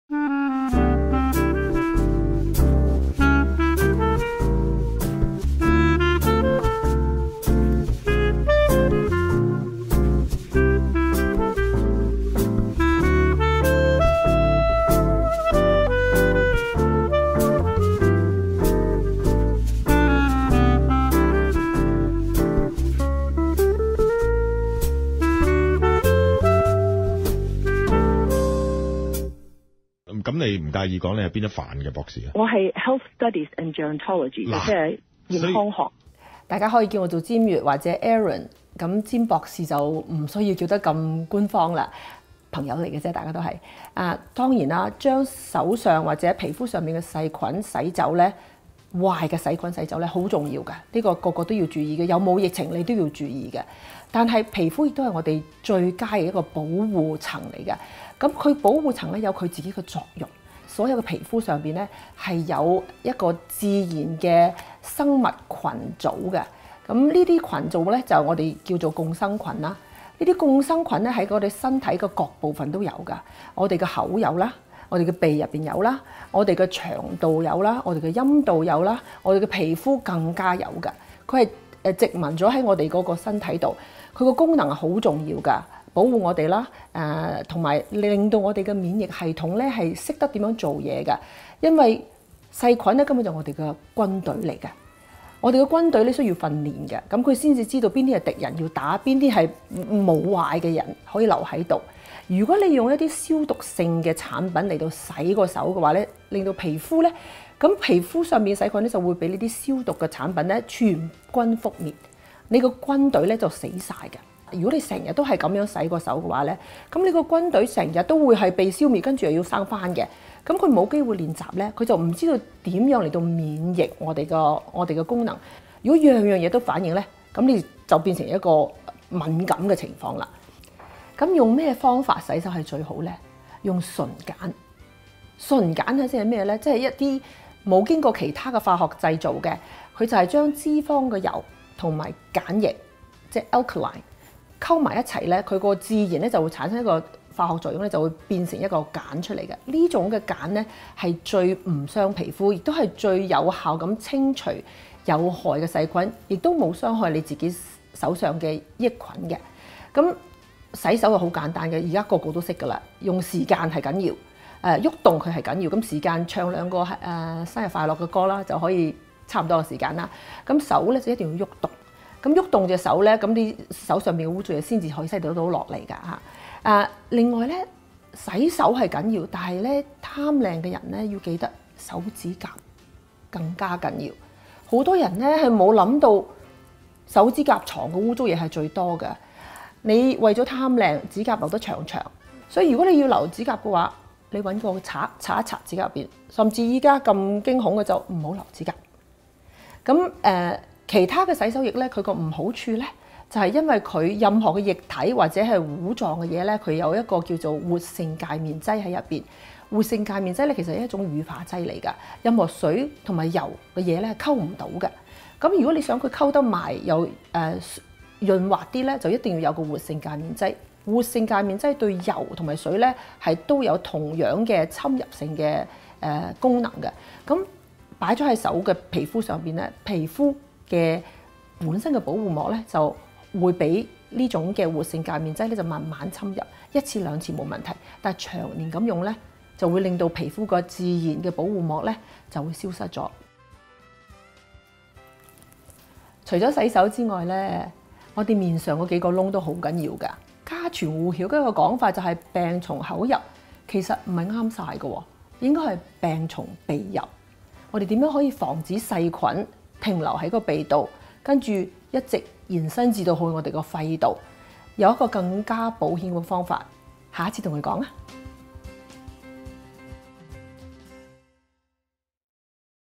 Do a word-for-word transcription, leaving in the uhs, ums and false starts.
咁你唔介意講你係邊一範嘅博士啊？ 我係 Health Studies and Gerontology，即係健康學。 大家可以叫我做詹月或者 Aaron， 咁詹博士就唔需要叫得咁官方啦，朋友嚟嘅啫，大家都係。啊，當然啦，將手上或者皮膚上面嘅細菌洗走咧，壞嘅細菌洗走咧，好重要㗎。呢個個個都要注意嘅，有冇疫情你都要注意嘅。但係皮膚亦都係我哋最佳嘅一個保護層嚟嘅。咁佢保護層咧有佢自己嘅作用，所有嘅皮膚上邊咧係有一個自然嘅生物群組嘅。咁呢啲群組咧就我哋叫做共生群啦。呢啲共生群咧喺我哋身體嘅各部分都有㗎。我哋嘅口有啦，我哋嘅鼻入邊有啦，我哋嘅腸道有啦，我哋嘅陰道有啦，我哋嘅皮膚更加有㗎。佢係誒殖民咗喺我哋嗰個身體度，佢個功能係好重要㗎。保護我哋啦，誒同埋令到我哋嘅免疫系統咧係識得點樣做嘢㗎。因為細菌咧根本就係我哋嘅軍隊嚟嘅，我哋嘅軍隊咧需要訓練嘅，咁佢先至知道邊啲係敵人要打，邊啲係冇壞嘅人可以留喺度。如果你用一啲消毒性嘅產品嚟到洗個手嘅話咧，令到皮膚咧，咁皮膚上面嘅細菌咧就會俾呢啲消毒嘅產品咧全軍覆滅，你個軍隊咧就死晒嘅。如果你成日都係咁樣洗個手嘅話咧，咁你個軍隊成日都會係被消滅，跟住又要生翻嘅。咁佢冇機會練習咧，佢就唔知道點樣嚟到免疫我哋個我哋嘅功能。如果樣樣嘢都反應咧，咁你就變成一個敏感嘅情況啦。咁用咩方法洗手係最好咧？用純鹼。純鹼係即係咩咧？即係一啲冇經過其他嘅化學製造嘅，佢就係將脂肪嘅油同埋鹼液，即係 alkaline，溝埋一齊咧，佢個自然咧就會產生一個化學作用咧，就會變成一個鹼出嚟嘅。呢種嘅鹼咧係最唔傷皮膚，亦都係最有效咁清除有害嘅細菌，亦都冇傷害你自己手上嘅益菌嘅。咁洗手係好簡單嘅，而家個個都識噶啦。用時間係緊要，誒喐動佢係緊要。咁時間唱兩個誒、呃、生日快樂嘅歌啦，就可以差唔多嘅時間啦。咁手咧就一定要喐動。咁喐動隻手咧，咁啲手上面嘅污糟嘢先至可以洗到到落嚟㗎嚇。誒，另外咧，洗手係緊要，但係咧貪靚嘅人咧要記得手指甲更加緊要。好多人咧係冇諗到手指甲藏嘅污糟嘢係最多嘅。你為咗貪靚，指甲留得長長，所以如果你要留指甲嘅話，你揾個刷刷一刷指甲入邊，甚至依家咁驚恐嘅就唔好留指甲。咁誒。呃其他嘅洗手液咧，佢個唔好處咧，就係因為佢任何嘅液體或者係糊狀嘅嘢咧，佢有一個叫做活性界面劑喺入邊。活性界面劑咧，其實係一種乳化劑嚟㗎。任何水同埋油嘅嘢咧，係溝唔到嘅。咁如果你想佢溝得埋又誒潤滑啲咧，就一定要有個活性界面劑。活性界面劑對油同埋水咧係都有同樣嘅侵入性嘅誒、呃、功能嘅。咁擺咗喺手嘅皮膚上邊咧，皮膚嘅本身嘅保護膜咧就會俾呢種嘅活性界面劑咧就慢慢侵入，一次兩次冇問題，但係長年咁用咧就會令到皮膚個自然嘅保護膜咧就會消失咗。除咗洗手之外咧，我哋面上嗰幾個窿都好緊要㗎。家傳戶曉嘅一個講法就係病從口入，其實唔係啱晒嘅，應該係病從鼻入。我哋點樣可以防止細菌停留喺個鼻度，跟住一直延伸至到去我哋個肺度，有一個更加保險嘅方法，下一次同佢講啊！